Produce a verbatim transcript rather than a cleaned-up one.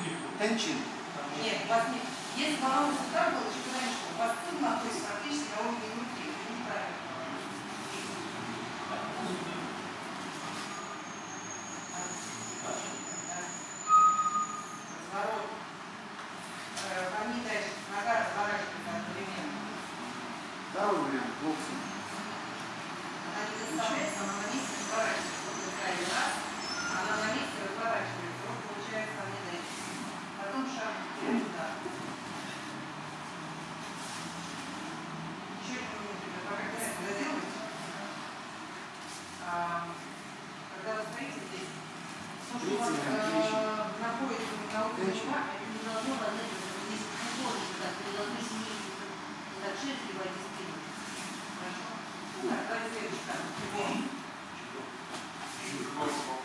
Тенчин. Нет, у вас нет. Если бы оно сюда было чуть раньше, у вас тут находится практически на уровне груди. Это неправильно. Разворот. Они дальше. Нога разворачивается одновременно. Второй вариант. Локти. Она не заставляется, она на месте разворачивается. Вот крайний раз. Она на месте разворачивается. Вот получается они дальше. Потом шаг вперед, да. Еще немного, пока когда делаете, а, когда вы стоите здесь, то, что у вас э, находится на уровне ума, это не должно подать, здесь уходит, так, вы должны снизить, так, шесть либо спину. Хорошо? Ну, так, давайте следующий шаг.